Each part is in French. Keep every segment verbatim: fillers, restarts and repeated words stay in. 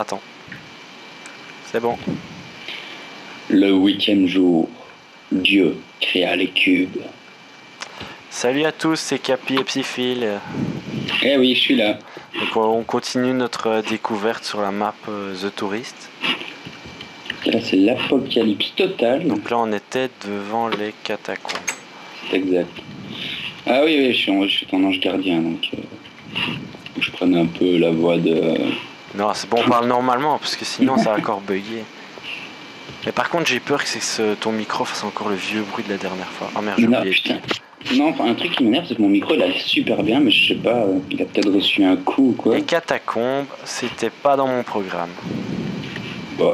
attends. C'est bon. Le huitième jour, Dieu créa les cubes. Salut à tous, c'est Capi et Psyphile. Eh oui, je suis là. Donc on continue notre découverte sur la map euh, The Tourist. Là, c'est l'apocalypse totale. Donc là, on était devant les catacombes. C'est exact. Ah oui, oui, je suis, je suis ton ange gardien, donc euh, je prenais un peu la voix de... Non, c'est bon, on parle normalement, parce que sinon ça va encore bugger. Mais par contre, j'ai peur que c'est ce, ton micro fasse encore le vieux bruit de la dernière fois. Oh merde, j'ai Non, oublié. putain. Non, enfin, un truc qui m'énerve, c'est que mon micro, il allait super bien, mais je sais pas, euh, il a peut-être reçu un coup ou quoi. Les catacombes, c'était pas dans mon programme. Bah,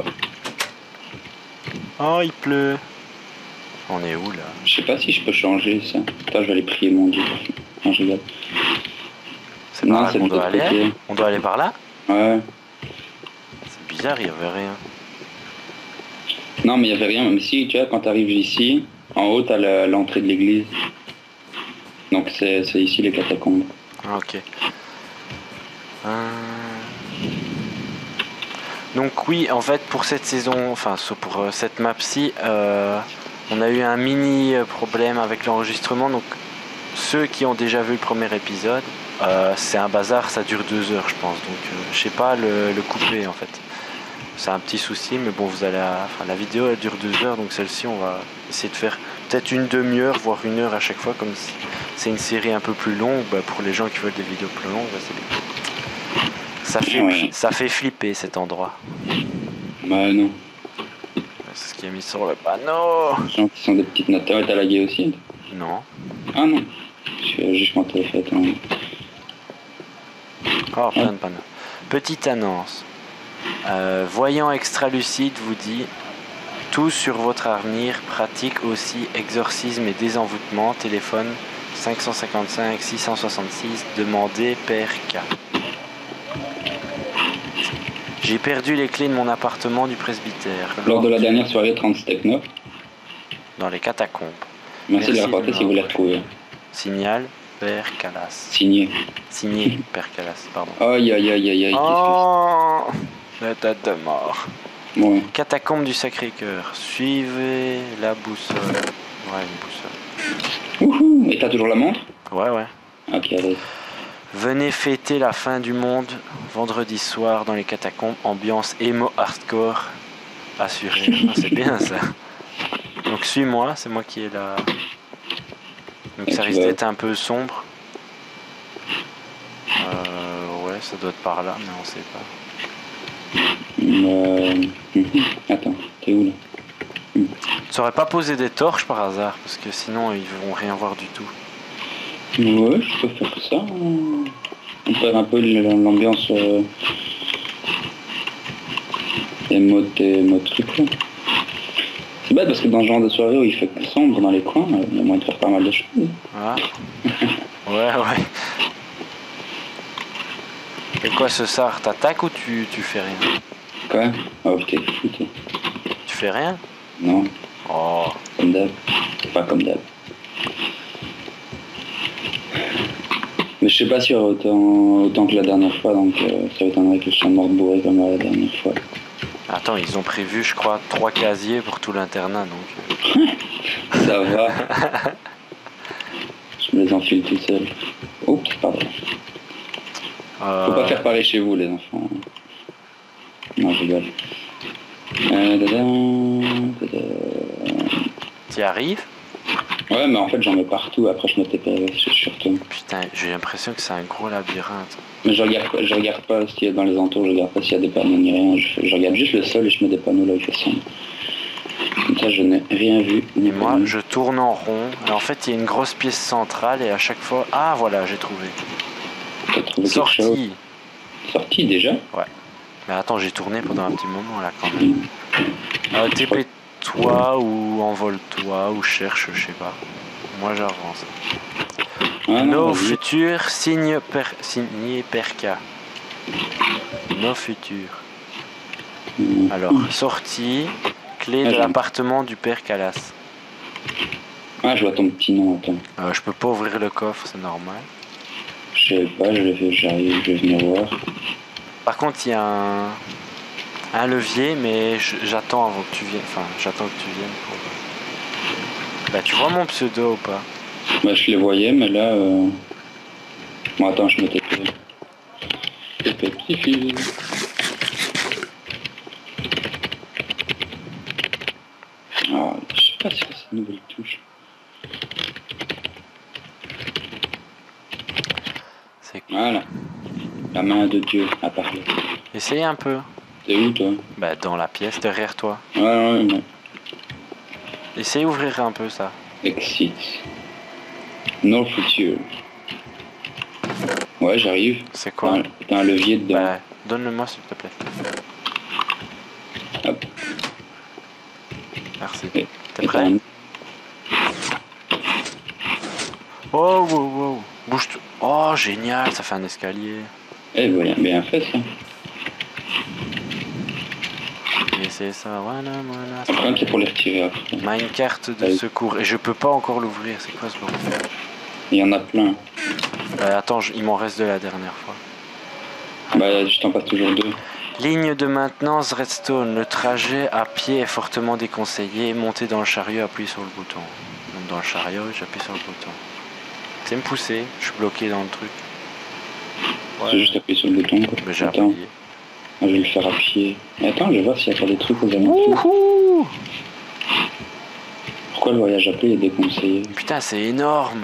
Oh, il pleut. On est où là? je sais pas si je peux changer ça. Attends, je vais aller prier mon Dieu. Non, je regarde. C'est Non, par là c'est qu'on de doit l'autre aller. côté. On doit aller par là? Ouais. C'est bizarre, il y avait rien. Non, mais il y avait rien. Mais si, tu vois, quand tu arrives ici, en haut, t'as la- l'entrée de l'église. Donc c'est c'est ici les catacombes. Ah, ok. Euh... Donc oui, en fait, pour cette saison, enfin pour euh, cette map-ci, euh, on a eu un mini problème avec l'enregistrement. Donc ceux qui ont déjà vu le premier épisode, euh, c'est un bazar, ça dure deux heures, je pense. Donc euh, je sais pas le, le couper en fait. C'est un petit souci, mais bon, vous allez, à... enfin, la vidéo elle dure deux heures, donc celle-ci, on va essayer de faire peut-être une demi-heure, voire une heure à chaque fois, comme si c'est une série un peu plus longue. Bah, pour les gens qui veulent des vidéos plus longues, bah, c'est bien. Ça fait, Ouais. ça fait flipper cet endroit. Bah non. C'est ce qui est mis sur le panneau. Les gens qui sont des petites notes. Ouais, t'as lagué aussi? Non. Ah non. Je juste quand t'as fait. Hein. Oh, plein de panneaux. Petite annonce. Euh, voyant extra lucide vous dit tout sur votre avenir, pratique aussi exorcisme et désenvoûtement, téléphone cinq cent cinquante-cinq six cent soixante-six, demandez Père K. J'ai perdu les clés de mon appartement du presbytère. Lors de la dernière soirée trente Techno. Dans les catacombes. Merci, Merci de les rapporter si vous les retrouvez. Signal Père Calas. Signé. Signé Père Calas, pardon. Aïe aïe aïe aïe aïe. Oh, la tête de mort. Ouais. Catacombes du Sacré-Cœur. Suivez la boussole. Ouais, une boussole. Wouhou. Et t'as toujours la montre? Ouais, ouais. Ok, allez. Venez fêter la fin du monde vendredi soir dans les catacombes. Ambiance emo hardcore assurée. Ah, c'est bien ça. Donc suis-moi, c'est moi qui est là. Donc Et ça risque vas... d'être un peu sombre. Euh, ouais, ça doit être par là, mais on sait pas. Euh... Attends, t'es où là? Tu saurais pas poser des torches par hasard, parce que sinon ils vont rien voir du tout. Ouais, je peux faire ça. On perd un peu l'ambiance euh... et mode et mode truc là. C'est bête parce que dans ce genre de soirée où il fait sombre dans les coins, il y a moyen de faire pas mal de choses. Ah. Ouais, ouais. Et quoi ce sar, t'attaques ou tu, tu fais rien? Quoi? Oh, t'es fou, toi. Tu fais rien? Non. Oh. Comme d'hab. Pas comme d'hab. Mais je sais pas si autant, autant que la dernière fois, donc euh, ça m'étonnerait que je sois mort bourré comme la dernière fois. Attends, ils ont prévu, je crois, trois casiers pour tout l'internat, donc... Euh... ça va. Je me les enfile tout seul. Oups, pardon. Euh... Faut pas faire pareil chez vous, les enfants. Non, je rigole. Euh, dada, dada. T'y arrives? Ouais, mais en fait, j'en mets partout. Après, je me tapais sur tout. Putain, j'ai l'impression que c'est un gros labyrinthe. Mais je regarde, je regarde pas ce qu'il y a dans les entours. Je regarde pas s'il y a des panneaux ni rien. Je, je regarde juste le sol et je mets des panneaux là où il fait sombre. Comme ça, je n'ai rien vu. Et moi, panneaux. Je tourne en rond. Et en fait, il y a une grosse pièce centrale et à chaque fois... Ah, voilà, j'ai trouvé. T'as trouvé Sortie. quelque chose? Sortie déjà? Ouais. Mais attends, j'ai tourné pendant un petit moment là quand même. Euh, T P-toi ou envole-toi ou cherche, je sais pas. Moi j'avance. Ah, Nos futurs signes per... signés Perka. Nos futurs. Mmh. Alors, sortie, clé ah, de l'appartement du père Calas. Ah, je vois ton petit nom, attends. Euh, je peux pas ouvrir le coffre, c'est normal. Je sais pas, je vais, j'arrive, je vais venir voir. Par contre, il y a un... un levier, mais je- j'attends avant que tu viennes. Enfin, j'attends que tu viennes pour. Bah, tu vois mon pseudo ou pas? Bah, je les voyais, mais là... Euh... Bon, attends, je me tais. Tes petits fils. Ah, je sais pas si c'est cette nouvelle touche. C'est Voilà. La main de Dieu a parlé. Essaye un peu. T'es où, toi? Bah, dans la pièce derrière toi. Ouais, ouais, non. Essaye d'ouvrir un peu ça. Exit. No future. Ouais, j'arrive. C'est T'as quoi? un, t'as un levier dedans. Bah, donne-le-moi s'il te plaît. Hop. Merci. Et, T'es et prêt? t'as un- Oh, wow, wow. Bouge. t- Oh, génial, ça fait un escalier. Eh, voilà, bien fait, ça. Et c'est ça, voilà, voilà. Par contre, c'est pour les retirer après. Minecart de Ouais. secours. Et je peux pas encore l'ouvrir, c'est quoi ce bordel? Il y en a plein. Bah, attends, je- il m'en reste de la dernière fois. Bah, je t'en passe toujours deux. Ligne de maintenance Redstone. Le trajet à pied est fortement déconseillé. Montez dans le chariot, appuyez sur le bouton. Donc dans le chariot, j'appuie sur le bouton. C'est me pousser, je suis bloqué dans le truc. Ouais. C'est juste appuyer sur le bouton, quoi. Mais j'ai Attends, appuyé. je vais le faire à pied. Et attends, je vais voir s'il n'y a pas des trucs aux alentours. Wouhou! Pourquoi le voyage à pied est déconseillé? Putain, c'est énorme.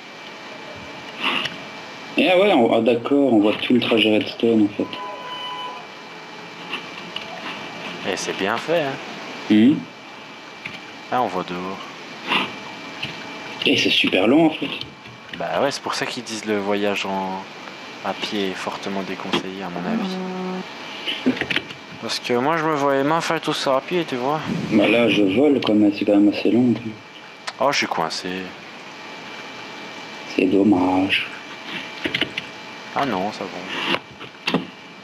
Eh ouais, on- ah, d'accord, on voit tout le trajet Redstone, en fait. Et c'est bien fait, hein. Hum. Là, on voit dehors. Et c'est super long, en fait. Bah ouais, c'est pour ça qu'ils disent le voyage en à pied est fortement déconseillé, à mon avis. Parce que moi, je me voyais mal faire tout ça à pied, tu vois. Bah là, je vole, quoi, mais c'est quand même assez long. Oh, je suis coincé. C'est dommage. Ah non, ça va.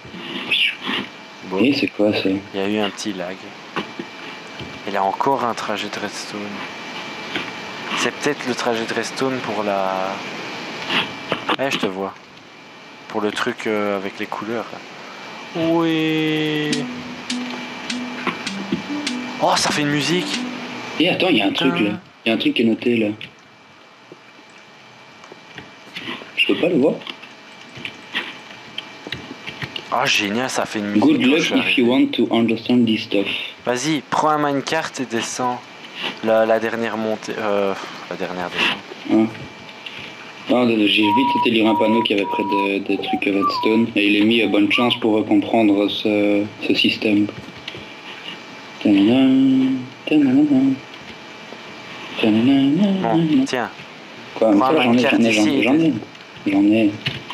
Bon, Et c'est quoi, ça? il y a eu un petit lag. Il y a encore un trajet de redstone. C'est peut-être le trajet de redstone pour la... Eh, je te vois. Pour le truc euh, avec les couleurs. Là. Oui. Oh, ça fait une musique. Et attends, il y a un truc, Putain. là. Il y a un truc qui est noté, là. Je peux pas le voir. Ah, génial, ça fait une musique. Good quand luck je suis if you arrivé. want to understand this stuff. Vas-y, prends un minecart et descends. La, la dernière montée... Euh, la dernière descente. Hein. Non, j'ai vite été lire un panneau qui avait près de- des trucs Redstone et il est mis à bonne chance pour comprendre ce, ce système. Tadadam, tadadam, tadadam. Bon, tiens. Quoi, mais prends ça, un j'en ai, minecart j'en ai, j'en ai, ici. j'en ai. J'en ai.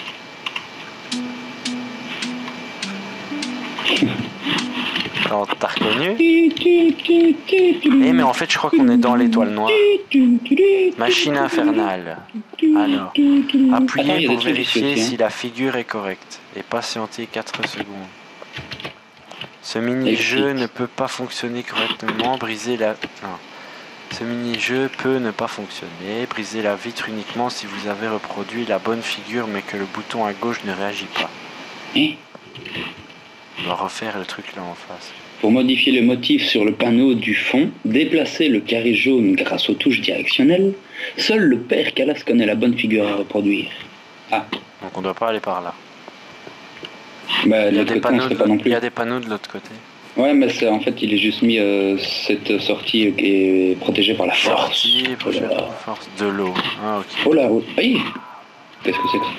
Alors, t'as reconnu? Eh, mais en fait, je crois qu'on est dans l'étoile noire. Machine infernale. Alors, Attends, il y appuyez a des pour trucs ici vérifier aussi, hein. si la figure est correcte et patientez quatre secondes. Ce mini-jeu Exit. ne peut pas fonctionner correctement. Briser la... Non. Ce mini-jeu peut ne pas fonctionner. Briser la vitre uniquement si vous avez reproduit la bonne figure mais que le bouton à gauche ne réagit pas. Hein? On va refaire le truc là en face. Pour modifier le motif sur le panneau du fond, déplacer le carré jaune grâce aux touches directionnelles, seul le père Calas connaît la bonne figure à reproduire. Ah, Donc on doit pas aller par là. bah Il y de a l'autre des côté on panneaux, sait pas non de... il plus. y a des panneaux de l'autre côté. Ouais, mais c'est, en fait, il est juste mis euh, cette sortie qui est protégée par la force. Sortie, Oh prochaine là là. force de l'eau. Ah ok. Oh là, oh, aïe. Qu'est-ce que c'est que ça?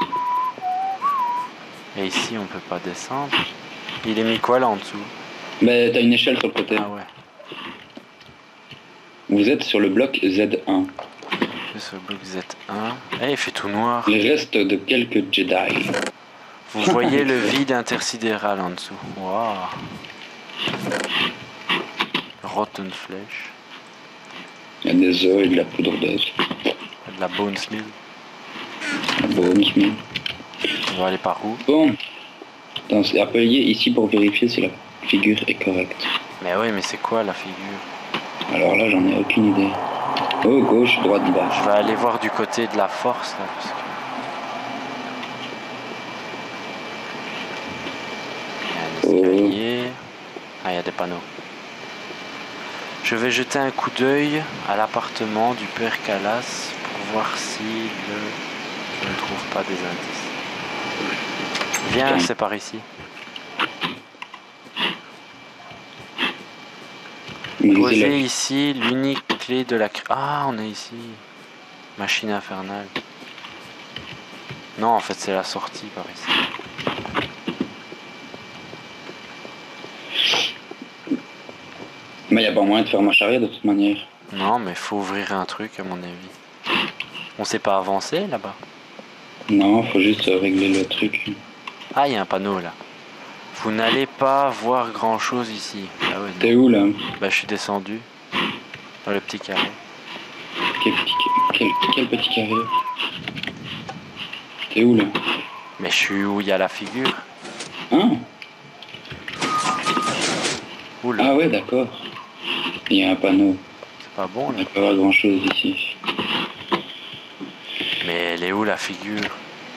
Et ici on peut pas descendre. Il est mis quoi là en dessous? Bah t'as une échelle sur le côté. Ah ouais. Vous êtes sur le bloc Z un. C'est ce bloc Z un. Eh, il fait tout noir. Les restes de quelques Jedi. Vous voyez le vide intersidéral en dessous. Waouh. Rotten flèche. Il y a des œufs et de la poudre d'œuf. De la bone meal. Bon, mais- On va aller par où? bon. Attends, c'est appuyez ici pour vérifier si la figure est correcte. Mais oui, mais c'est quoi la figure? Alors là, j'en ai aucune idée. Oh, gauche, droite, bas. Je vais aller voir du côté de la force là. Parce que... Il y a un escalier. Ah, il y a des panneaux. Je vais jeter un coup d'œil à l'appartement du père Calas pour voir si le... je ne trouve pas des indices. Viens, c'est par ici. Posez ici l'unique clé de la... Ah, on est ici. Machine infernale. Non, en fait, c'est la sortie par ici. Mais il n'y a pas moyen de faire marche arrière de toute manière. Non, mais faut ouvrir un truc, à mon avis. On s'est pas avancé là-bas? Non, faut juste régler le truc. Ah, il y a un panneau là. Vous n'allez pas voir grand chose ici. Ah ouais, t'es où là? Bah, je suis descendu. Dans le petit carré. Quel petit, quel, quel petit carré? T'es où là? Mais je suis où il y a la figure. Hein? Oula. Ah ouais, d'accord. Il y a un panneau. C'est pas bon là. Il n'y a pas grand chose ici. Mais elle est où la figure?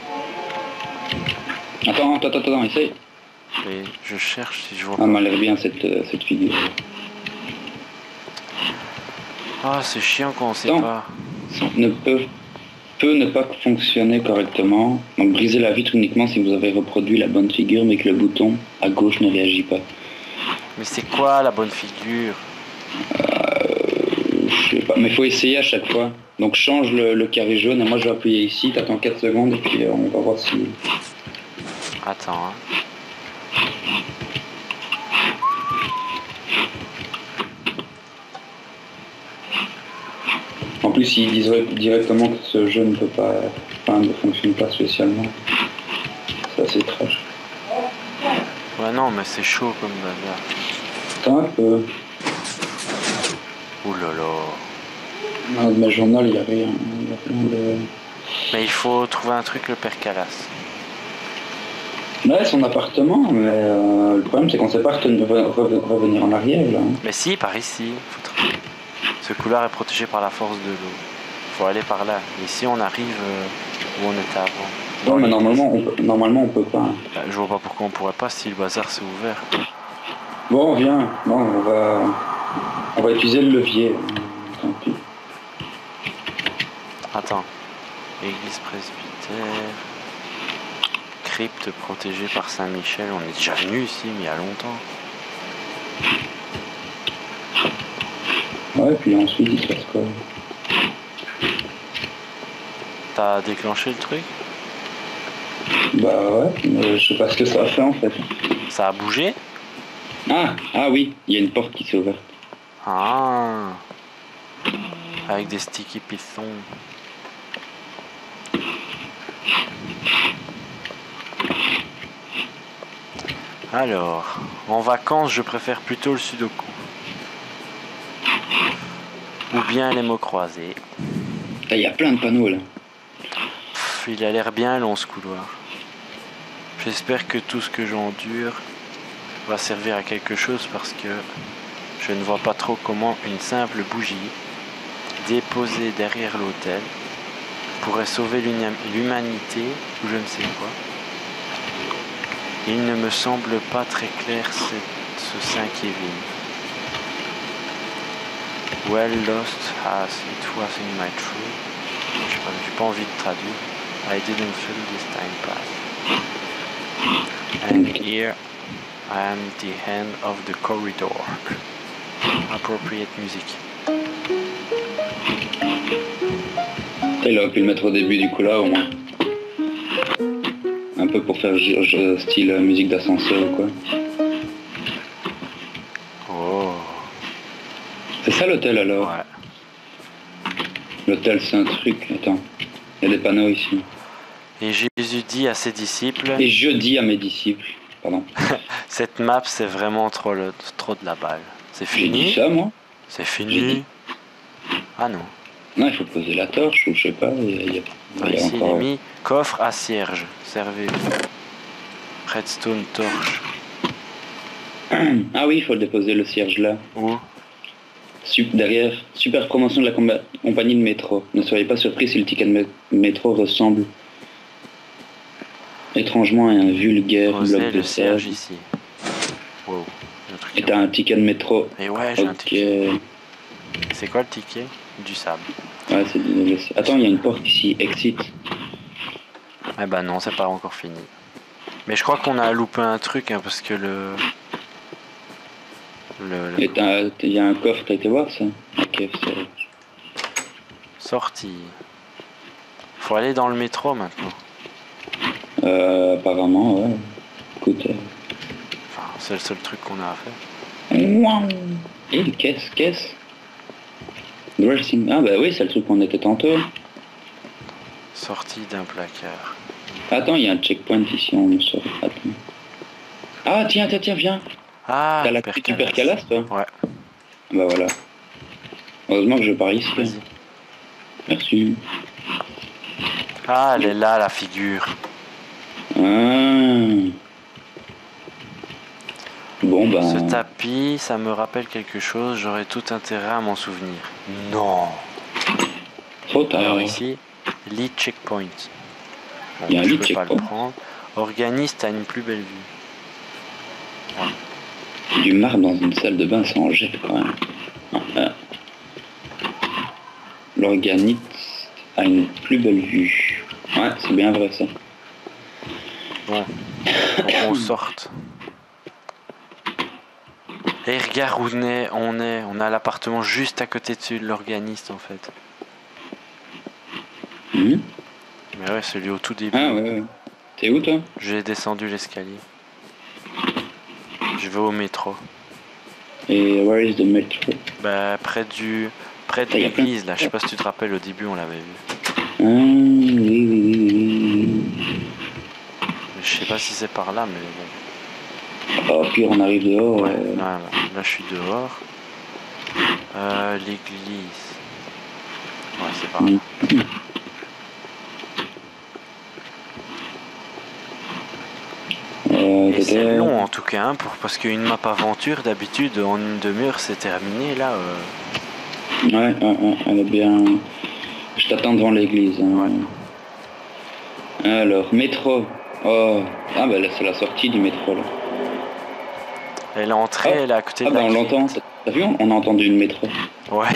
Attends, attends, attends, attends, essaye. Et je cherche si je vois Ah, pas. m'a l'air bien cette, euh, cette figure. Ah, c'est chiant quand on sait Attends. pas. Ne peut, peut ne pas fonctionner correctement. Donc brisez la vitre uniquement si vous avez reproduit la bonne figure mais que le bouton à gauche ne réagit pas. Mais c'est quoi la bonne figure? Euh, je sais pas, mais il faut essayer à chaque fois. Donc change le, le carré jaune et moi je vais appuyer ici, t'attends quatre secondes et puis euh, on va voir si... Attends, hein. En plus ils disent directement que ce jeu ne peut pas, enfin ne fonctionne pas spécialement. C'est assez trash. Ouais, non, mais c'est chaud comme bazar. Attends un peu. Ouh là là. Dans ma journal il n'y a rien. Il y a rien de... Mais il faut trouver un truc, le père Calas. Ouais, son appartement, mais euh, le problème c'est qu'on ne sait pas retenir- re- re- revenir en arrière là. Mais si, par ici. Faut tr- Ce couloir est protégé par la force de l'eau. Faut aller par là. Ici, on arrive euh, où on était avant. Non, Dans mais l'église. normalement on peut, normalement on peut pas. Bah, je vois pas pourquoi on pourrait pas si le bazar s'est ouvert. Bon, viens, bon, on va, on va utiliser le levier. Tant pis. Attends. Église presbytère. Crypte protégée par Saint-Michel. On est déjà venu ici, mais il y a longtemps. Ouais, puis ensuite il se passe quoi? T'as déclenché le truc? Bah ouais, mais je sais pas ce que ça a fait en fait. Ça a bougé? Ah, ah oui, il y a une porte qui s'est ouverte. Ah. Avec des sticky pistons. Alors, en vacances, je préfère plutôt le sudoku. Ou bien les mots croisés. Là, il y a plein de panneaux là. Pff, il a l'air bien long ce couloir. J'espère que tout ce que j'endure va servir à quelque chose parce que je ne vois pas trop comment une simple bougie déposée derrière l'autel pourrait sauver l'humanité ou je ne sais quoi. Il ne me semble pas très clair ce, ce Saint Kevin. Well lost as it was in my true. Je sais pas, j'ai pas envie de traduire. I didn't feel this time pass. And here I am the end of the corridor. Appropriate music. Il aurait pu le mettre au début du coup là au moins. Un peu pour faire je- je- style euh, musique d'ascenseur ou quoi. Oh. C'est ça l'hôtel alors? Ouais. L'hôtel c'est un truc, attends. Il y a des panneaux ici. Et Jésus dit à ses disciples, Et je dis à mes disciples, pardon. cette map c'est vraiment trop, le, trop de la balle. C'est J'ai dit fini. ça moi? C'est J'ai fini. dit. Ah non. Non, il faut poser la torche ou je sais pas. Il y a, il y a- Bah, il y a ici il est encore... mis coffre à cierge. Servez-vous. Redstone torche. Ah oui, il faut le déposer le cierge là. Où? Sup- derrière, super promotion de la comba- compagnie de métro. Ne soyez pas surpris si le ticket de mé- métro ressemble étrangement à un vulgaire Posez bloc de le cierge sable. ici. Wow. Le truc Et t'as un ticket de métro. Et ouais, j'ai Ok. un ticket. C'est quoi le ticket? Du sable. Ouais, c'est du... Attends, il y a une porte ici. Exit. Eh ben non, c'est pas encore fini. Mais je crois qu'on a loupé un truc, hein, parce que le... Le... le- Et t'as- il y a un coffre, t'as été voir ça? Ok, c'est... Sortie. Faut aller dans le métro maintenant. Euh, apparemment, ouais. Écoute... euh, Enfin, c'est le seul truc qu'on a à faire. Ouah. Et une caisse, caisse. Dressing. Ah bah oui, c'est le truc qu'on était tantôt. Sortie d'un placard. Attends, il y a un checkpoint ici, on le sort. Attends. Ah tiens, tiens, tiens, viens. Ah, T'as la clé du Père Calas, toi? Ouais, Bah voilà. Heureusement que je pars ici. vas-y. Merci. Ah, elle est là, la figure. Ah. Bon bah... Ce tapis, ça me rappelle quelque chose, j'aurais tout intérêt à m'en souvenir. Non. Trop tard. Alors ici, lead checkpoint. Bon, Il y a un je lead peux pas le checkpoint. prendre. Organiste a une plus belle vue. Du marbre dans une salle de bain, ça en jette quand même. Ah, ah. L'organite a une plus belle vue. Ouais, c'est bien vrai ça. Bon, faut qu'on sorte. Et regarde où on est, on est, on a l'appartement juste à côté de l'organiste en fait. Mhm. Mais ouais, celui au tout début. Ah ouais, ouais. T'es où toi? J'ai descendu l'escalier. Je vais au métro. Et where is the metro? Bah près du, près de Ah, y a plein de- l'église là. Je sais pas si tu te rappelles, au début on l'avait vu. Ah oui, oui, oui, oui. Je sais pas si c'est par là, mais bon. Oh, pire, on arrive dehors. Ouais, euh, là, là, je suis dehors. Euh, l'église. Ouais, c'est par là. Mhm. Euh, Et c'est peut-être- long en tout cas, hein, pour, parce qu'une map aventure, d'habitude, en une demi-heure, c'est terminé. Là, euh, Ouais, ouais, ouais, elle est bien. Je t'attends devant l'église. hein. Alors, métro. Oh, ah bah là c'est la sortie du métro là. et l'entrée, Oh. elle est à côté Ah de bah la on grille. l'entend. T'as vu, on on a entendu une métro. Ouais,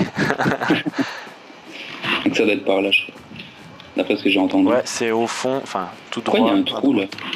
Donc ça doit être par là, je crois. D'après ce que j'ai entendu. ouais, c'est au fond, enfin, tout droit. Pourquoi il y a un à trou là? droite.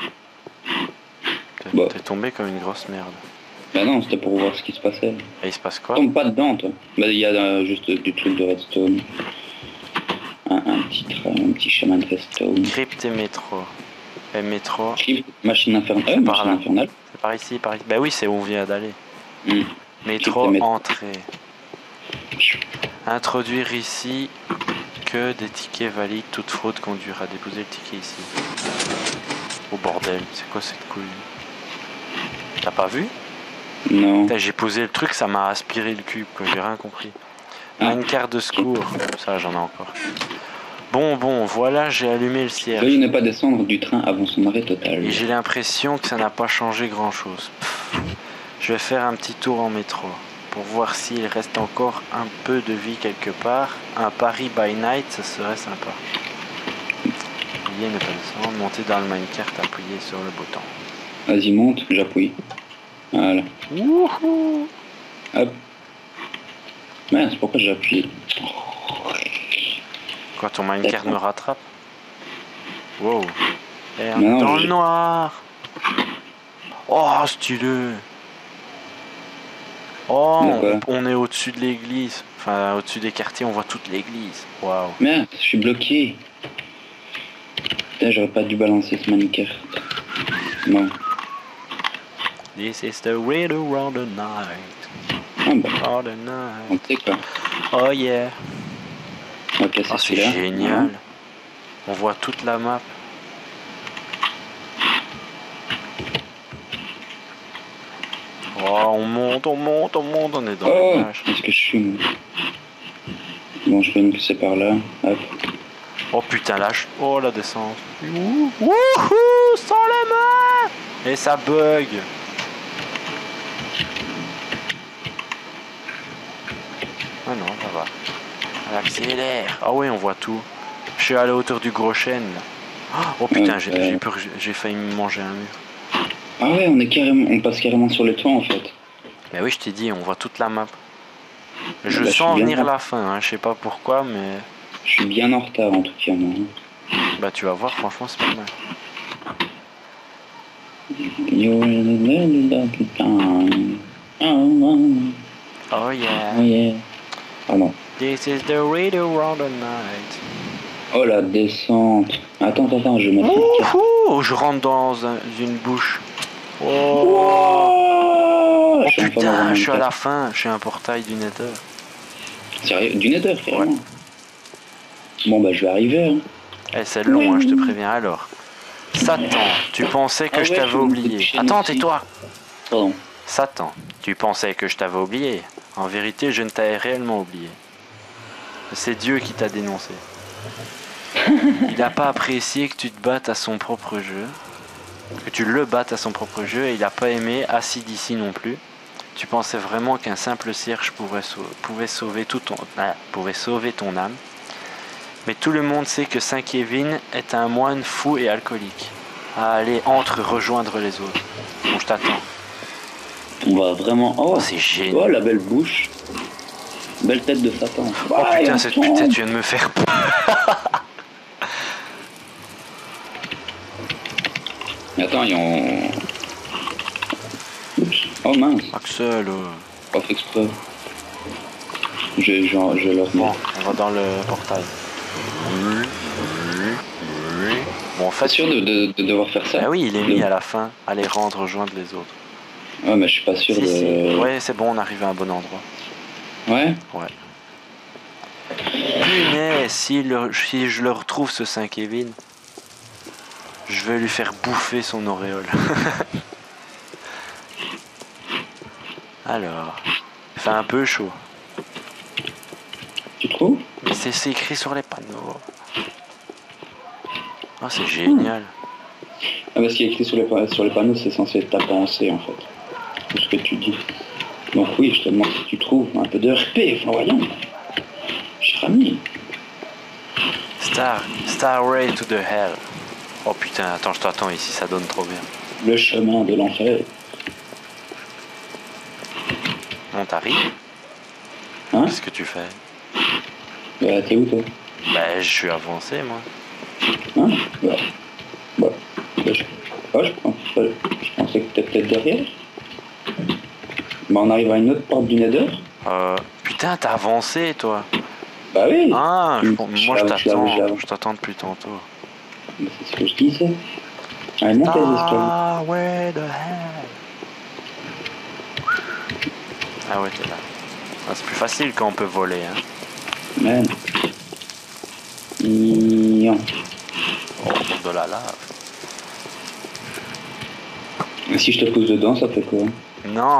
T'es Bah. t'es tombé comme une grosse merde. Bah non, c'était pour voir ce qui se passait. Et il se passe quoi? Tombe pas dedans, toi. Bah il y a euh, juste du truc de redstone. Un, un petit train, un petit chemin de redstone. Crypte et métro. Et métro, Crypte, machine infernale. C'est Euh, par machine là. infernale. c'est par ici, par ici. Bah oui, c'est où on vient d'aller. Hmm. Métro, Crypte et métro. entrée. Introduire ici que des tickets valides. Toute fraude conduira à déposer le ticket ici. Oh bordel, c'est quoi cette couille? T'as pas vu? Non. Putain, j'ai posé le truc, ça m'a aspiré le cube, quoi, j'ai rien compris. Ah. Une carte de secours, ça j'en ai encore. Bon, bon, voilà, j'ai allumé le cierge. Veuillez ne pas descendre du train avant son arrêt total. Et j'ai l'impression que ça n'a pas changé grand chose. Je vais faire un petit tour en métro pour voir s'il reste encore un peu de vie quelque part. Un Paris by night, ça serait sympa. Veuillez ne pas descendre, monter dans le minecart, appuyer sur le bouton. Vas-y, monte, j'appuie. Voilà. Wouhou! Hop. Mince, pourquoi j'appuie? Quoi, ton minecart me rattrape? Wow. Et Mais non, dans je- le noir. Oh, stylé. Oh, De on, quoi? on est au-dessus de l'église. Enfin, au-dessus des quartiers, on voit toute l'église. Waouh. Merde, je suis bloqué. Putain, j'aurais pas dû balancer ce minecart. Non. This is the riddle of the night. Ah bah, Oh, the on night. sait quoi. Oh, yeah. On va casser Oh, c'est celui-là. génial. On voit toute la map. Oh, on monte, on monte, on monte, on est dans Oh, le nuage. est-ce que je suis... moi Bon, je vais me laisser par là. Hop. Oh putain, là, je- oh la descente. Ouh, wouhou, sans les mains. Et ça bug. Ah non, ça va. Elle accélère. Ah oui, on voit tout. Je suis à la hauteur du gros chêne. Là. Oh putain, Ouais, j'ai euh. j'ai peur, j'ai- j'ai failli me manger un mur. Ah ouais, on est carrément, on passe carrément sur les toits en fait. Mais oui, je t'ai dit, on voit toute la map. Je Bah, je sens suis bien venir en- la fin, hein, je sais pas pourquoi, mais Je suis bien en retard en tout cas, moi. bah tu vas voir, franchement, c'est pas mal. You will love the time. Oh, Oh yeah, oh yeah. Ah non. this is the radio around the night. Oh la descente. Attends, attends, attends, je vais mettre un casque. Ouh, je rentre dans un- une bouche. Oh, Wouah, oh je suis enfin dans putain, un je suis à la casque. fin, je suis à un portail du Nether. Sérieux, du Nether, carrément. Bon bah je vais arriver. Hein. Eh, c'est long, hein, je te préviens. Alors, Satan, tu pensais que Ah je ouais, t'avais je vais me oublié. coucher Attends, aussi. tais-toi. Pardon. Satan, tu pensais que je t'avais oublié. En vérité, je ne t'avais réellement oublié. C'est Dieu qui t'a dénoncé. Il n'a pas apprécié que tu te battes à son propre jeu. Que tu le battes à son propre jeu. Et il n'a pas aimé Acid ici non plus. Tu pensais vraiment qu'un simple cierge pouvait, sau- pouvait, sauver tout ton, ah, pouvait sauver ton âme. Mais tout le monde sait que Saint Kevin est un moine fou et alcoolique. Ah, allez, entre rejoindre les autres. Bon, je t'attends. On va vraiment. Oh, Oh, c'est génial. oh la belle bouche. Belle tête de Satan. Oh putain, cette putain, tu viens de me faire peur. Attends, ils ont. Oups. Oh mince, Axel. euh, pas fait exprès. Je, je, je leur Bon, mets. on va dans le portail. Bon, en fait, Pas sûr de, de, de devoir faire ça? ah oui, il est mis à la fin. Allez, rendre, rejoindre les autres. Ouais, mais je suis pas sûr Si, de. si. Ouais, c'est bon, on arrive à un bon endroit. Ouais? Ouais. Punaise, si, le- si je le retrouve, ce Saint Kevin, je vais lui faire bouffer son auréole. Alors, il fait un peu chaud. Tu trouves? Mais c'est c'est écrit sur les panneaux. Oh, c'est génial. Ah, parce qu'il y a écrit sur les, pa- sur les panneaux, c'est censé être ta pensée en fait. Tout ce que tu dis. Donc oui, je te demande si tu trouves un peu de R P, enfin, voyons. Cher ami. Star, Starway to the Hell. Oh putain, attends, je t'attends ici, ça donne trop bien. Le chemin de l'enfer. On t'arrive. Hein? Qu'est-ce que tu fais? Bah, t'es où toi? Bah, je suis avancé, moi. Hein? Bah. Bah. bah, je... Ah, je, pense- bah, je pensais que t'étais peut-être derrière. Bah, on arrive à une autre porte du Nether. Euh, putain, t'as avancé, toi. Bah oui. Ah, je- Je- moi je je l'avais- je l'avais- je t'attends, l'avais. je t'attends depuis tantôt. Bah, c'est ce que je disais. Allez, monte les escaliers. Ah ouais, the hell. Ah ouais, t'es là. Ah, c'est plus facile quand on peut voler, hein. Man. Ion. Oh, de la lave. Et si je te pousse dedans, ça fait quoi? Non.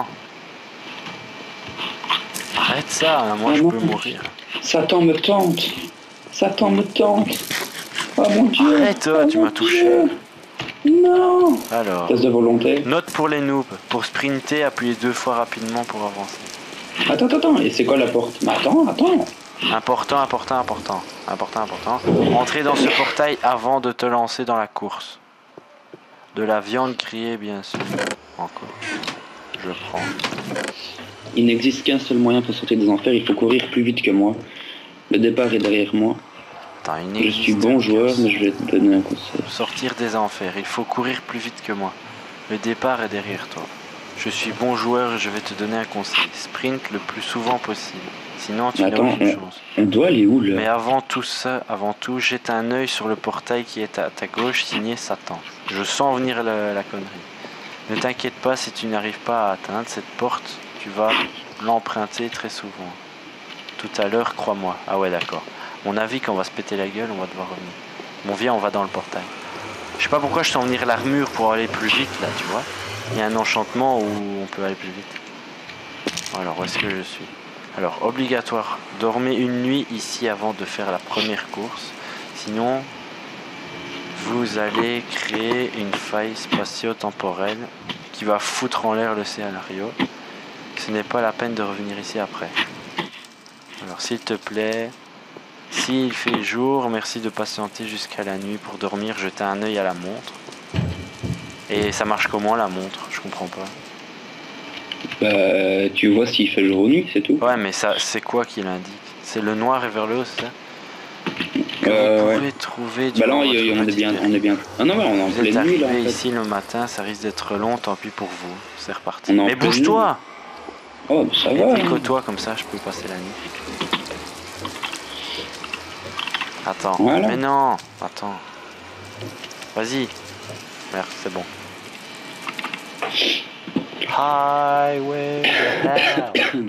Arrête ça, hein, moi Ah je non. peux mourir. Satan me tente. Satan me tente. Oh mon dieu. Arrête, oh, tu mon m'as touché. Dieu. Non. Alors, Test de volonté. note pour les noobs. Pour sprinter, appuyez deux fois rapidement pour avancer. Attends, attends, attends. Et c'est quoi la porte? Mais attends, attends. Important, important, important. Important, important. Entrer dans ce portail avant de te lancer dans la course. De la viande grillée, bien sûr. Encore. Je prends. Il n'existe qu'un seul moyen pour sortir des enfers. Il faut courir plus vite que moi. Le départ est derrière moi. Attends, il Je n'existe suis bon qu'un joueur, seul- mais je vais te donner un conseil. Sortir des enfers. Il faut courir plus vite que moi. Le départ est derrière toi. Je suis bon joueur et je vais te donner un conseil. Sprint le plus souvent possible. Sinon, tu Mais n'as attends, aucune on- chance. On doit aller où Mais là? avant tout ça, avant tout, jette un œil sur le portail qui est à ta gauche, signé Satan. Je sens venir la, la connerie. Ne t'inquiète pas si tu n'arrives pas à atteindre cette porte, tu vas l'emprunter très souvent. Tout à l'heure, crois-moi. Ah ouais, d'accord. Mon avis, quand on va se péter la gueule, on va devoir revenir. Bon, viens, on va dans le portail. Je sais pas pourquoi je sens venir l'armure pour aller plus vite, là, tu vois. Il y a un enchantement où on peut aller plus vite. Alors, où est-ce que je suis? Alors, obligatoire. Dormez une nuit ici avant de faire la première course. Sinon, vous allez créer une faille spatio-temporelle qui va foutre en l'air le scénario. Ce n'est pas la peine de revenir ici après. Alors, s'il te plaît, s'il fait jour, merci de patienter jusqu'à la nuit pour dormir. Jetez un œil à la montre. Et ça marche comment la montre? Je comprends pas. Bah, tu vois s'il fait jour ou nuit, c'est tout. Ouais, mais ça, c'est quoi qui l'indique? C'est le noir et vers le haut, c'est ça? Que Euh, vous ouais. pouvez trouver Bah là, durant on, votre on est bien, petite on est bien. Ah non, mais on est en Vous êtes pleine nuit là en arrivé fait. ici le matin, ça risque d'être long, tant pis pour vous. C'est reparti. On est en Mais pleine bouge-toi! Oh, bah, ça Et va. Hein. déco-toi, comme ça je peux passer la nuit. Attends. Voilà. Mais non! Attends. Vas-y. Merde, c'est bon. Highway to hell.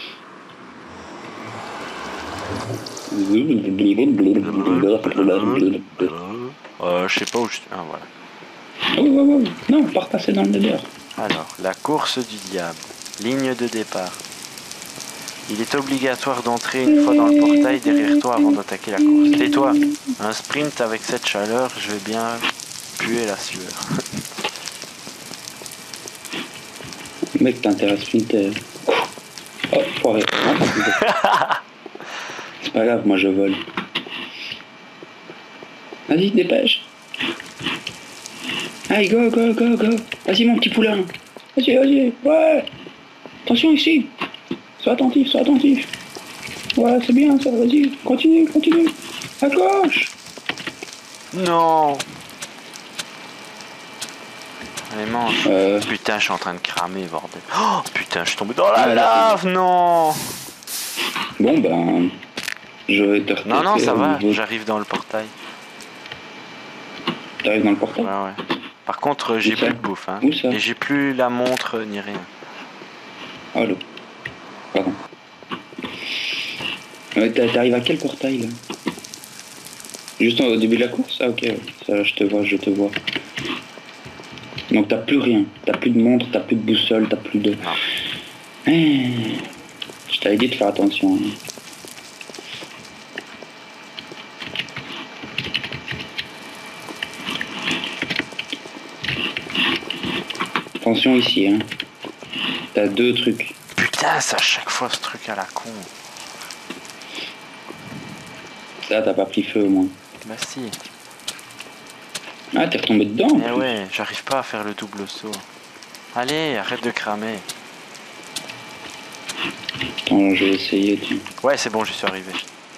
Euh, je sais pas où je... Ah, voilà. Oh, oh, oh. Non, pas repasser dans le nether. Alors, la course du diable. Ligne de départ. Il est obligatoire d'entrer une fois dans le portail derrière toi avant d'attaquer la course. Tais-toi. Un sprint avec cette chaleur, je vais bien puer la sueur. Mec, t'intéresse sprinter. Oh, foiré. Non, pas plus. C'est pas grave, moi je vole. Vas-y, dépêche. Allez, go, go, go, go. Vas-y, mon petit poulain. Vas-y, vas-y. Ouais. Attention ici. Sois attentif, sois attentif. Ouais, c'est bien ça. Vas-y, continue, continue. À gauche. Non. Allez, mange. Euh... Putain, je suis en train de cramer, bordel. Oh, putain, je suis tombé dans la Ouais, lave, non. Bon, ben... Je vais te Non, non, ça va, niveau... j'arrive dans le portail. T'arrives dans le portail? Ouais, ouais. Par contre, j'ai plus de bouffe, hein. Où ça? Et j'ai plus la montre ni rien. Allô. Pardon. Ouais, t'arrives à quel portail, là? Juste au début de la course? Ah, ok, ça, je te vois, je te vois. Donc t'as plus rien. T'as plus de montre, t'as plus de boussole, t'as plus de... Eh, je t'avais dit de faire attention. Hein. Attention ici, hein. T'as deux trucs. Putain, c'est à chaque fois ce truc à la con. Là, t'as pas pris feu au moins. Bah si. Ah, t'es retombé dedans. Eh ouais, j'arrive pas à faire le double saut. Allez, arrête de cramer. Attends, je vais essayer. Tiens. Ouais, c'est bon, j'y suis arrivé.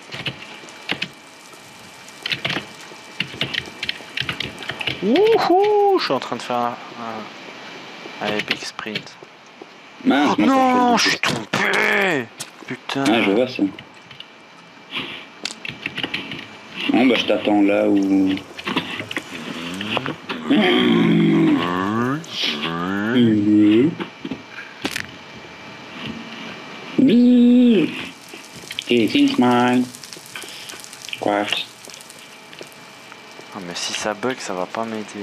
Wouhou, je suis en train de faire un, un, un epic sprint. Mince, Oh, non, je fait suis tombé. Putain. Ah, je vois ça. Bon, bah, je t'attends là où... This is mine. Craft. Ah, mais si ça bug, ça va pas m'aider.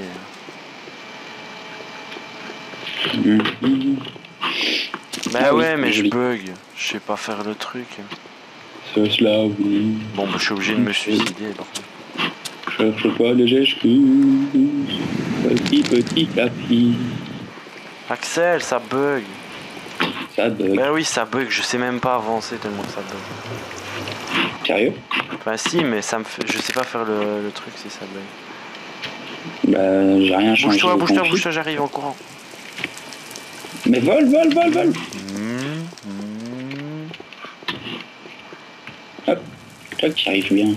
Mm-hmm. Bah ah, ouais, oui, mais joli. je bug. Je sais pas faire le truc. C'est cela, oui. Bon, bah je suis obligé de me suicider. Par contre. Cherche pas de excuses. Petit, petit tapis. Axel, ça bug. Ça bug. Bah oui, ça bug. Je sais même pas avancer tellement que ça bug. Sérieux? Bah si, mais ça me fait... je sais pas faire le, le truc si ça bug. Bah, j'ai rien changé. Bouge-toi, bouge-toi, bouge-toi, j'arrive en courant. Mais vole, vole, vole, vole. Mmh, mmh. Hop, toi qui arrives bien.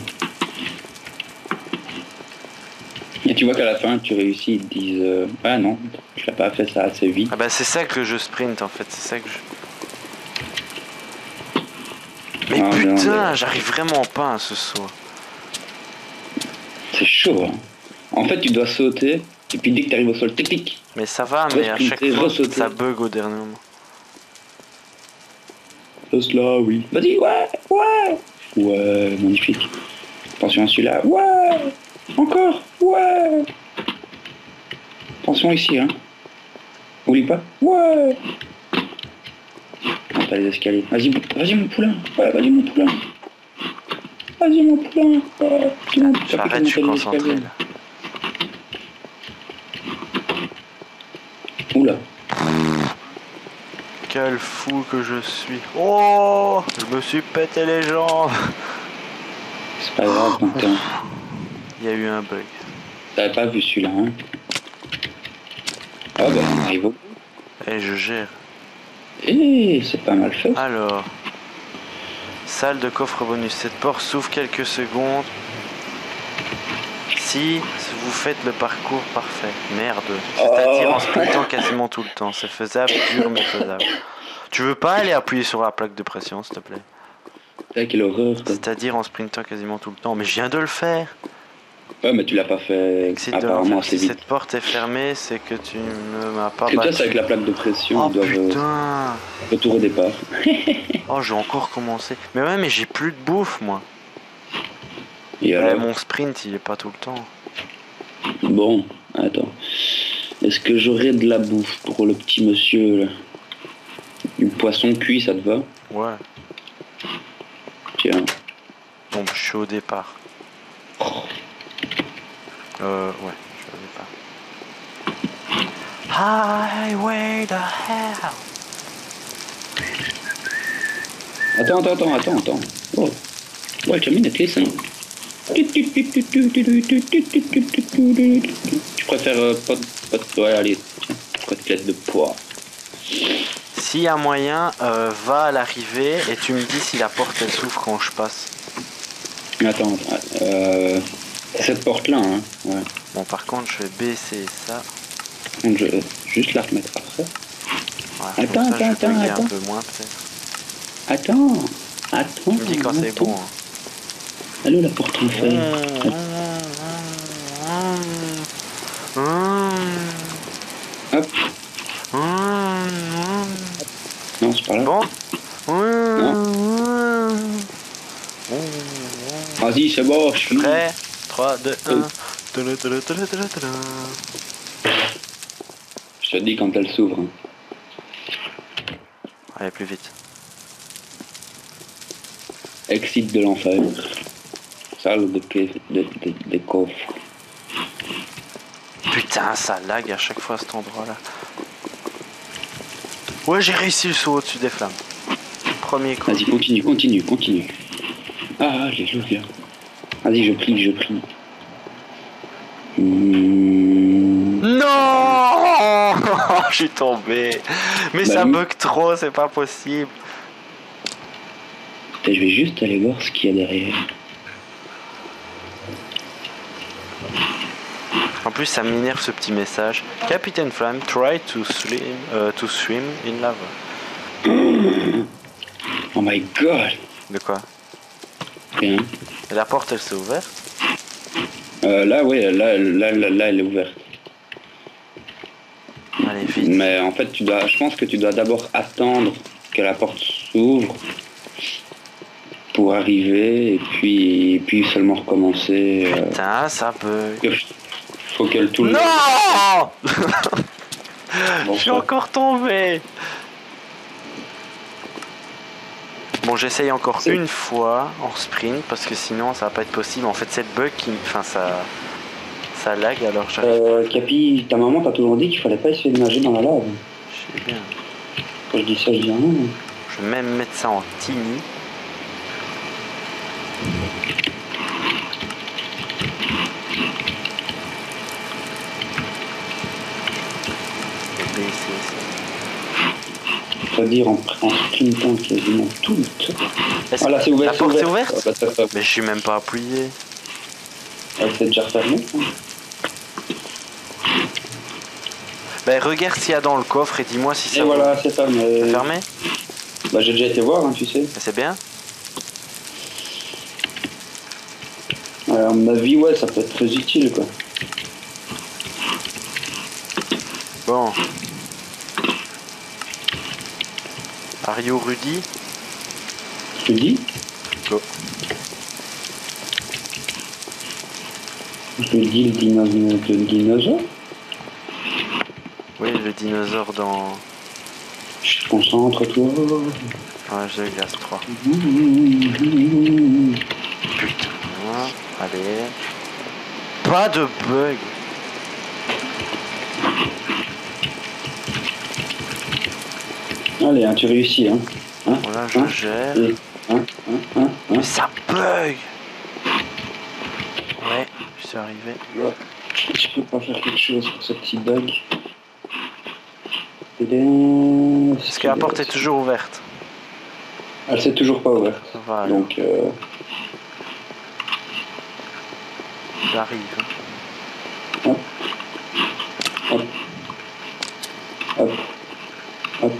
Et tu vois qu'à la fin, tu réussis, ils te disent euh, ah non, je l'ai pas fait ça assez vite. Ah bah c'est ça que je sprint en fait, c'est ça que je... Mais ah, putain, non, j'arrive vraiment pas à ce saut. C'est chaud, hein. En fait, tu dois sauter, et puis dès que tu arrives au sol, t'es pique. Mais ça va, Tu mais dois à chaque sprinter, fois, ressauter. ça bug au dernier moment. Cela, oui. Vas-y, ouais, ouais. Ouais, magnifique. Attention à celui-là, ouais. Encore, ouais. Attention ici, hein. Oublie pas, ouais. Ah, t'as les escaliers. Vas-y, vas-y mon poulain. Ouais, vas-y mon poulain. Vas-y mon poulain. Ouais. Putain, J'arrête, je suis concentré là. Oula. Quel fou que je suis. Oh, je me suis pété les jambes. C'est pas grave, maintenant. Il y a eu un bug. T'avais pas vu celui-là, hein. Ah bah on arrive au bout. Et je gère. Eh, c'est pas mal fait. Alors, salle de coffre bonus. Cette porte s'ouvre quelques secondes. Si vous faites le parcours parfait. Merde. C'est-à-dire Oh. en sprintant quasiment tout le temps. C'est faisable, dur mais faisable. Tu veux pas aller appuyer sur la plaque de pression, s'il te plaît? Ah, quelle horreur. quoi. C'est-à-dire en sprintant quasiment tout le temps. Mais je viens de le faire. Ouais, mais tu l'as pas fait Exit de apparemment l'enfer. assez Si vite. cette porte est fermée, c'est que tu ne m'as pas Parce que toi, battu. c'est avec la plaque de pression, Oh ils doivent euh, putain. retour au départ. Oh, je vais encore commencer. Mais ouais, mais j'ai plus de bouffe, moi. Et Ouais, alors mon sprint, il est pas tout le temps. Bon, attends. Est-ce que j'aurai de la bouffe pour le petit monsieur là? Du poisson cuit, ça te va? Ouais. Tiens. Bon, je suis au départ. Euh, ouais, je suis au départ. Highway the hell. Attends, attends, attends, attends, attends. Oh. Wait a minute, listen. Tu préfères euh, pas, de- pas de... Ouais, allez, tiens, côtelette de poire. S'il y a moyen, euh, va à l'arrivée et tu me dis si la porte elle s'ouvre quand je passe. Attends, euh... cette porte-là, hein. Ouais. Bon, par contre, je vais baisser ça. Donc, je vais juste la remettre après. Ouais, Attends, comme ça, attends, je vais bugger attends, un peu moins peut-être. Attends, attends. Tu me dis quand c'est attends. bon. Hein. Allô, la porte en fer. Hop. Non, c'est pas là. Bon. Vas-y, c'est bon, je suis Prêt? trois, deux, un. Je te dis quand elle s'ouvre. hein. Allez, plus vite. Exit de l'enfer. Salle de, ca- de, de, de coffre. Putain, ça lag à chaque fois à cet endroit-là. Ouais, j'ai réussi le saut au-dessus des flammes. Premier coup. Vas-y, continue, continue, continue. Ah, alléluia. Vas-y, je prie, je prie. Mmh. Non. Je suis tombé. Mais Bah ça oui. bug trop, c'est pas possible. Je vais juste aller voir ce qu'il y a derrière. En plus, ça m'énerve ce petit message. Capitaine Flamme, try to swim, euh, to swim in lava. Oh my god. De quoi? Rien. Et la porte, elle s'est ouverte? Euh, là, ouais, là, là, là, là, elle est ouverte. Allez, vite. Mais en fait, tu dois, je pense que tu dois d'abord attendre que la porte s'ouvre pour arriver et puis, et puis seulement recommencer. euh, Putain, ça bug. que- Faut que le tout le Non. Bon, Je suis ça. encore tombé. Bon, j'essaye encore C'est- une fois en sprint parce que sinon ça va pas être possible. En fait, c'est le bug qui, enfin ça, ça lag alors j'arrive. Euh, Capi, ta maman t'a toujours dit qu'il fallait pas essayer de nager dans la lave. Je sais bien. Quand je dis ça, je dis rien. Je vais même mettre ça en tiny. Je vais baisser ça. C'est-à-dire en, en sprintant quasiment tout le temps. Est-ce Ah là, que c'est ouvert. la porte est c'est ouverte? Ah, bah, ça, ça, Mais je suis même pas appuyé. ah, c'est déjà refermé. hein. Ben regarde s'il y a dans le coffre et dis-moi si ça. Et voilà, c'est ça. Mais... C'est fermé? Bah, j'ai déjà été voir, hein, tu sais. C'est bien? Euh, à mon avis, ouais, ça peut être très utile, quoi. Bon. Are you Rudy? Je te dis. Go. Je te dis le, dino... le dinosaure. Oui, le dinosaure dans. Je te concentre, toi. Ouais, je glace trois. Putain. Allez. Pas de bug. Allez, hein, tu réussis, hein. Hein, Voilà, je hein, gère. et- hein, hein, hein, hein. Mais ça bug. Ouais, je suis arrivé. Je peux pas faire quelque chose pour ce petit bug. Parce que la porte est toujours ouverte. Elle s'est toujours pas ouverte. Voilà. Donc, euh... j'arrive. Hop. Hop. Hop. Hop.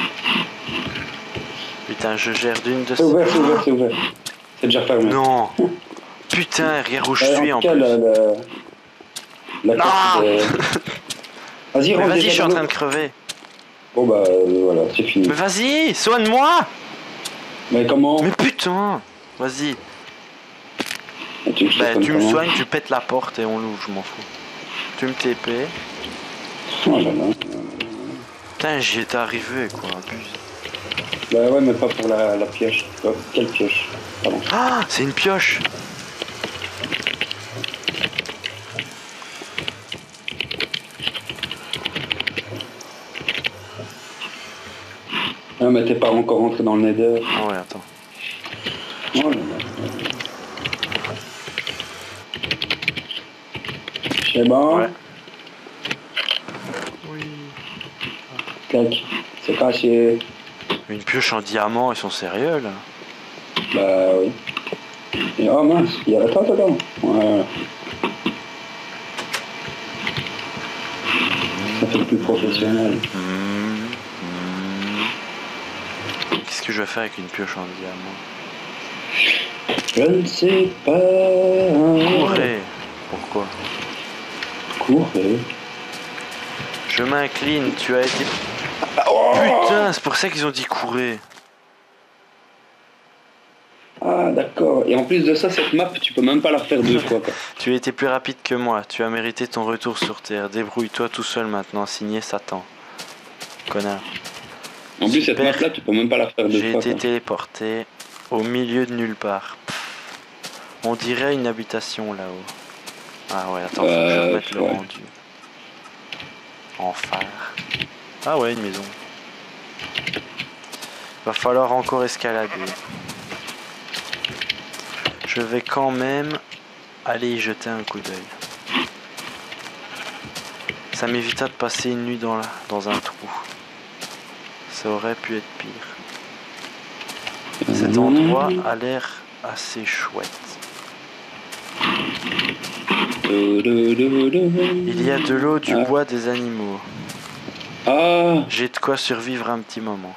Putain, je gère d'une de C'est ouvert, c'est ouvert, c'est ouvert. C'est déjà fermé. Non. Putain, regarde où je Euh, suis en, en tout cas, plus. la, la... la Non. carte de- Vas-y, Mais rentre vas-y, déjà je suis en dans train de l'eau. crever. Bon bah euh, voilà, c'est fini. Mais vas-y, soigne-moi. Mais comment? Mais putain. Vas-y. Et tu, Bah, tu me comment soignes, tu pètes la porte et on l'ouvre, je m'en fous. Tu me T P. Oh là là. Putain, j'y étais arrivé, quoi, abuse. Bah ouais, mais pas pour la, la pioche. Oh, quelle pioche? Pardon. Ah, c'est une pioche. Ah mais t'es pas encore rentré dans le nether. Ah ouais, attends. Oh là là. C'est bon? Ouais. Oui. Tac. C'est caché. Une pioche en diamant, ils sont sérieux, là? Bah oui. Et oh mince, il y a... Attends, attends, attends. Ouais. Ça fait plus professionnel. Mmh, mmh. Qu'est-ce que je vais faire avec une pioche en diamant? Je ne sais pas. Courez. Pourquoi? Courez. Je m'incline, tu as été... Oh Putain, c'est pour ça qu'ils ont dit courir. Ah d'accord. Et en plus de ça, cette map, tu peux même pas la refaire deux fois, quoi. Tu as été plus rapide que moi, tu as mérité ton retour sur Terre. Débrouille-toi tout seul maintenant, signé Satan. Connard. En plus, cette Super. map là, tu peux même pas la refaire deux J'ai fois. été quoi. téléporté au milieu de nulle part. Pff. On dirait une habitation là-haut. Ah ouais, attends, faut que je Euh, remette le ouais. rendu. En fer. Ah ouais, une maison. Va falloir encore escalader. Je vais quand même aller y jeter un coup d'œil. Ça m'évita de passer une nuit dans, la, dans un trou. Ça aurait pu être pire. Cet endroit a l'air assez chouette. Il y a de l'eau, du Ah. bois, des animaux. Ah, J'ai de quoi survivre un petit moment.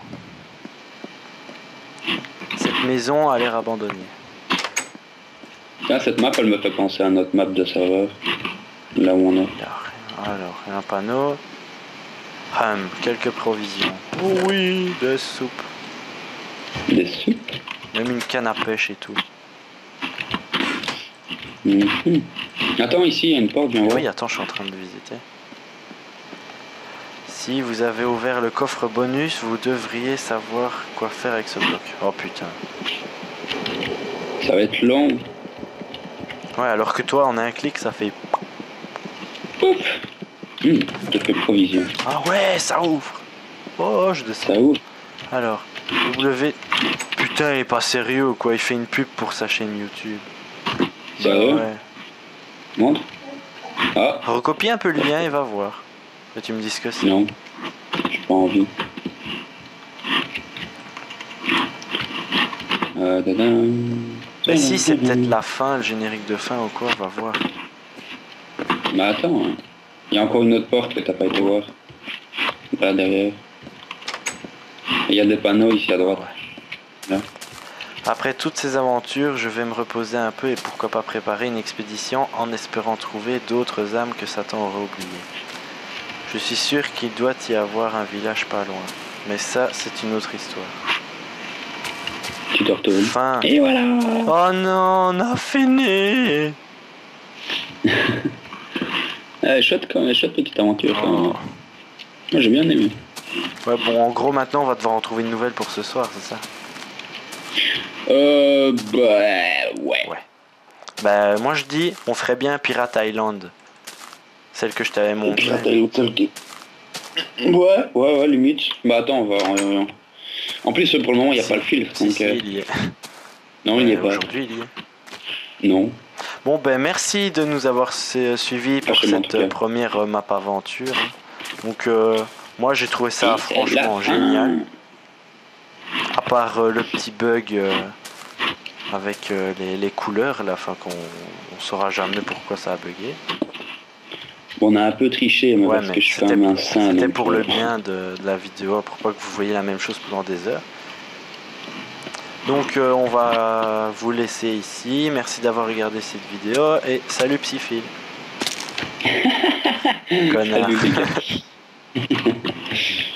Cette maison a l'air abandonnée. tiens, cette map, elle me fait penser à notre map de serveur. Là où on est. Il y a rien. Alors, un panneau. Hum, quelques provisions. Oui, des soupes. Des soupes. Même une canne à pêche et tout. Mhm. Attends, ici, il y a une porte, viens voir. Oui, attends, je suis en train de visiter. Si vous avez ouvert le coffre bonus, vous devriez savoir quoi faire avec ce bloc. Oh putain. Ça va être long. Ouais, alors que toi, en un clic, ça fait... Pouf. Hum, quelques provisions. Ah ouais, ça ouvre. Oh, je descends. Ça ouvre. Alors, W... Putain, il est pas sérieux, quoi. Il fait une pub pour sa chaîne YouTube. Sérieux? Ouais. Montre. Ah, Recopie un peu le lien et va voir. Et tu me dis ce que c'est. non. J'ai pas envie. Euh, tadam. Mais si, c'est peut-être la fin, le générique de fin ou quoi, va voir. Mais attends, hein. Il y a encore une autre porte que t'as pas été voir. Là derrière. Et il y a des panneaux ici à droite. Là. Après toutes ces aventures, je vais me reposer un peu et pourquoi pas préparer une expédition en espérant trouver d'autres âmes que Satan aurait oubliées. Je suis sûr qu'il doit y avoir un village pas loin. Mais ça, c'est une autre histoire. Tu te retournes. Fin. Et voilà. Oh non, on a fini. Eh, chouette, quand même, chouette petite aventure quand même. Oh. Moi j'ai bien aimé. Ouais, bon, en gros, maintenant, on va devoir en trouver une nouvelle pour ce soir, c'est ça? Euh, bah, ouais. Ouais. Bah, moi, je dis, on ferait bien Pirate Island. Celle que je t'avais montrée. Ouais, ouais, ouais, limite. Bah attends, on va... on- En plus, pour le moment, il n'y a Si. pas le fil. Si, Donc, si, euh, il y est. non, il n'y est Euh, pas. Aujourd'hui, il y est. Non. Bon, ben, merci de nous avoir su- suivis pour Franchement, en cette tout cas. euh, première euh, map aventure. Donc, euh, Moi j'ai trouvé ça Et franchement la génial. fin- À part euh, le petit bug euh, avec euh, les, les couleurs, là, enfin qu'on on saura jamais pourquoi ça a bugué. Bon, on a un peu triché, mais Ouais, parce mais que je suis quand c'était même un saint. c'était donc, pour euh, le bien de, de la vidéo, pour pas que vous voyez la même chose pendant des heures. Donc euh, on va vous laisser ici. Merci d'avoir regardé cette vidéo et salut Psyphile. Connard. Salut les gars.